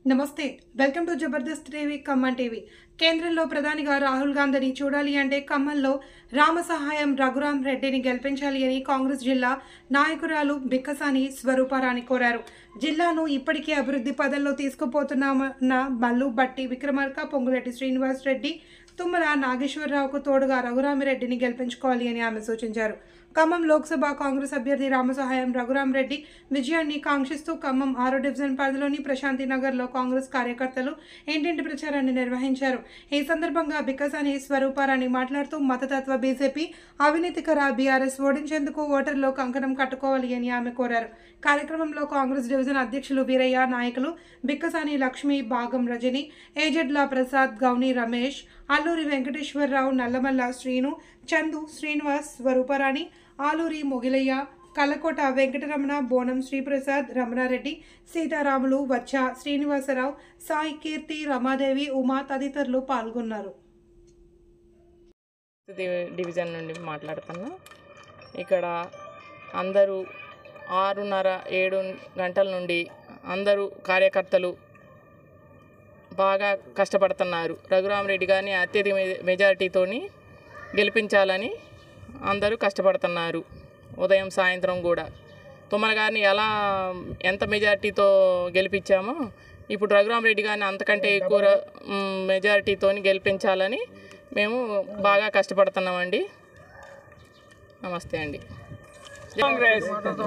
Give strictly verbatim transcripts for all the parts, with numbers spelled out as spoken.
నమస్తే, welcome to Jabardasth TV Khammam TV. కేంద్రంలో ప్రధానిగా రాహుల్ గాంధీని చూడాలి అంటే ఖమ్మంలో రామసహాయం రఘురాం రెడ్డిని గెలిపించాలి అని కాంగ్రెస్ జిల్లా నాయకురాలు బిక్కసాని స్వరూపారాణి కోరారు. జిల్లాను ఇప్పటికే అభివృద్ధి పదంలో తీసుకుపోతున్నామన్న మల్లు బట్టి విక్రమార్క, పొంగులేటి శ్రీనివాస్ రెడ్డి, తుమ్మల నాగేశ్వరరావుకు తోడుగా రఘురామిరెడ్డిని గెలిపించుకోవాలి అని ఆమె సూచించారు. ఖమ్మం లోక్సభ కాంగ్రెస్ అభ్యర్థి రామసహాయం రఘురాం రెడ్డి విజయాన్ని కాంక్షిస్తూ ఖమ్మం ఆరో డివిజన్ పరిధిలోని ప్రశాంతి నగర్లో కాంగ్రెస్ కార్యకర్తలు ఇంటింటి ప్రచారాన్ని నిర్వహించారు. ఈ సందర్భంగా బిక్కసాని స్వరూపారాణి మాట్లాడుతూ మతతత్వ బీజేపీ అవినీతికర బీఆర్ఎస్ ఓడించేందుకు ఓటర్లో కంకణం కట్టుకోవాలి అని ఆమె కోరారు. కార్యక్రమంలో కాంగ్రెస్ డివిజన్ అధ్యక్షులు వీరయ్య, నాయకులు బిక్కసాని లక్ష్మి, బాగం రజని, ఏజెడ్ల ప్రసాద్, గౌని రమేష్, అల్లూరి వెంకటేశ్వరరావు, నల్లమల్ల శ్రీను, చందు, శ్రీనివాస్, స్వరూపారాణి, ఆలూరి మొగిలయ్య, కలకోట వెంకటరమణ, బోనం శ్రీప్రసాద్, రమణారెడ్డి, సీతారాములు, వచ్చ శ్రీనివాసరావు, సాయి, కీర్తి, రమాదేవి, ఉమా తదితరులు పాల్గొన్నారు. డివిజన్ నుండి మాట్లాడుతున్నా. ఇక్కడ అందరూ ఆరున్నర ఏడు గంటల నుండి అందరూ కార్యకర్తలు బాగా కష్టపడుతున్నారు. రఘురామిరెడ్డి గారిని అత్యధిక మెజారిటీతోని గెలిపించాలని అందరూ కష్టపడుతున్నారు. ఉదయం సాయంత్రం కూడా తుమ్మల గారిని ఎలా ఎంత మెజారిటీతో గెలిపించామో ఇప్పుడు రఘురామిరెడ్డి గారిని అంతకంటే ఎక్కువ మెజారిటీతో గెలిపించాలని మేము బాగా కష్టపడుతున్నామండి. నమస్తే అండి. కాంగ్రెస్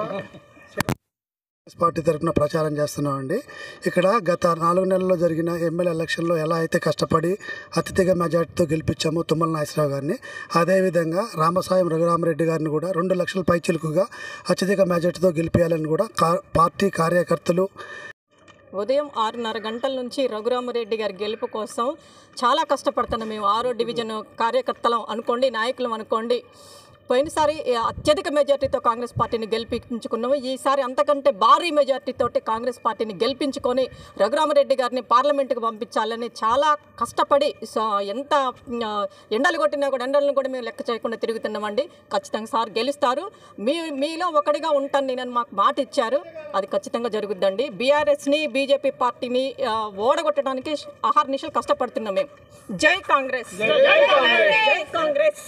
పార్టీ తరఫున ప్రచారం చేస్తున్నామండి. ఇక్కడ గత నాలుగు నెలల్లో జరిగిన ఎమ్మెల్యే ఎలక్షన్లో ఎలా అయితే కష్టపడి అత్యధిక మెజార్టీతో గెలిపించామో తుమ్మల నాగేశ్వరరావు గారిని, అదేవిధంగా రామసాయం రఘురామిరెడ్డి గారిని కూడా రెండు లక్షల పైచిలుకుగా అత్యధిక మెజార్టీతో గెలిపించాలని కూడా పార్టీ కార్యకర్తలు ఉదయం ఆరున్నర గంటల నుంచి రఘురామిరెడ్డి గారి గెలుపు కోసం చాలా కష్టపడుతున్నాం. మేము ఆరో డివిజన్ కార్యకర్తలం అనుకోండి, నాయకులం అనుకోండి. పోయినసారి అత్యధిక మెజార్టీతో కాంగ్రెస్ పార్టీని గెలిపించుకున్నాము. ఈసారి అంతకంటే భారీ మెజార్టీతో కాంగ్రెస్ పార్టీని గెలిపించుకొని రఘురామిరెడ్డి గారిని పార్లమెంటుకు పంపించాలని చాలా కష్టపడి ఎంత ఎండలు కొట్టినా కూడా ఎండలను కూడా మేము లెక్క చేయకుండా తిరుగుతున్నామండి. ఖచ్చితంగా సార్ గెలుస్తారు. మీ మీలో ఒకటిగా ఉంటాను నేను మాకు మాట ఇచ్చారు. అది ఖచ్చితంగా జరుగుద్దండి. బీఆర్ఎస్ని బీజేపీ పార్టీని ఓడగొట్టడానికి అహర్నిశలు కష్టపడుతున్నాం మేము. జై కాంగ్రెస్, జై కాంగ్రెస్.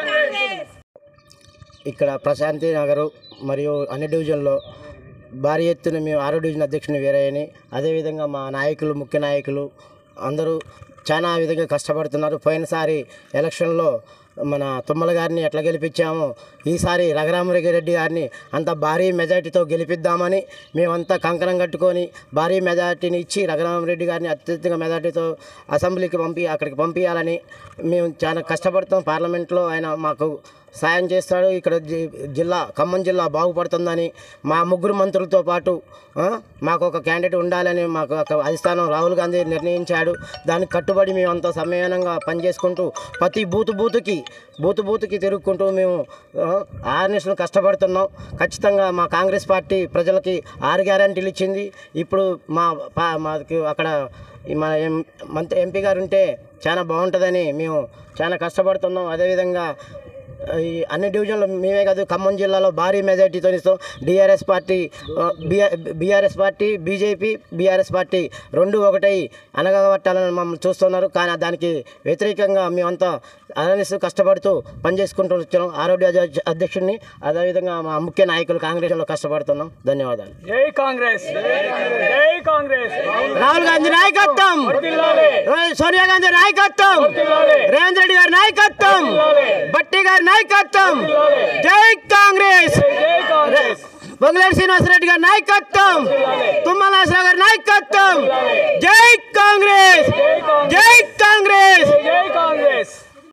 ఇక్కడ ప్రశాంతి నగరు మరియు అన్ని డివిజన్లో భారీ ఎత్తున మేము ఆరో డివిజన్ అధ్యక్షుని వీరయ్యని, అదేవిధంగా మా నాయకులు, ముఖ్య నాయకులు అందరూ చాలా విధంగా కష్టపడుతున్నారు. పోయినసారి ఎలక్షన్లో మన తుమ్మల గారిని ఎట్లా గెలిపించామో ఈసారి రఘురామిరెడ్డి గారిని అంత భారీ మెజార్టీతో గెలిపిద్దామని మేమంతా కంకణం కట్టుకొని భారీ మెజార్టీని ఇచ్చి రఘురామిరెడ్డి గారిని అత్యధిక మెజార్టీతో అసెంబ్లీకి పంపి అక్కడికి పంపించాలని మేము చాలా కష్టపడతాం. పార్లమెంట్లో ఆయన మాకు సాయం చేస్తాడు. ఇక్కడ జిల్లా ఖమ్మం జిల్లా బాగుపడుతుందని మా ముగ్గురు మంత్రులతో పాటు మాకు ఒక క్యాండిడేట్ ఉండాలని మాకు ఒక అధిష్టానం రాహుల్ గాంధీ నిర్ణయించాడు. దానికి కట్టుబడి మేము అంత సమయానంగా పనిచేసుకుంటూ ప్రతి బూతు బూతుకి బూతు బూతుకి తిరుగుకుంటూ మేము ఆరు నిమిషాలు కష్టపడుతున్నాం. ఖచ్చితంగా మా కాంగ్రెస్ పార్టీ ప్రజలకి ఆరు గ్యారంటీలు ఇచ్చింది. ఇప్పుడు మా మాకు అక్కడ మన ఎం మంత్రి ఎంపీ గారు ఉంటే చాలా బాగుంటుందని మేము చాలా కష్టపడుతున్నాం. అదేవిధంగా ఈ అన్ని డివిజన్లు మేమే కాదు ఖమ్మం జిల్లాలో భారీ మెజార్టీతో ఇస్తాం. DRS party BRS party BJP BRS party రెండు ఒకటై అనగబట్టాలని మమ్మల్ని చూస్తున్నారు. కానీ దానికి వ్యతిరేకంగా మేమంతా అనాలిసిస్ కష్టపడుతూ పనిచేసుకుంటూ వచ్చాం. ఆరోగ్య అధ్యక్షుడిని అదేవిధంగా మా ముఖ్య నాయకులు కాంగ్రెస్లో కష్టపడుతున్నాం. ధన్యవాదాలు. జై కాంగ్రెస్, జై కాంగ్రెస్. రాహుల్ గాంధీ నాయకత్వం, సోనియా గాంధీ నాయకత్వం, రేవంత్ రెడ్డి గారి నాయకత్వం, బట్టి గారి నాయకత్వం. జై కాంగ్రెస్, పొంగులేటి శ్రీనివాస్ రెడ్డి గారి నాయకత్వం, తుమ్మల నాగేశ్వరరావు గారి నాయకత్వం.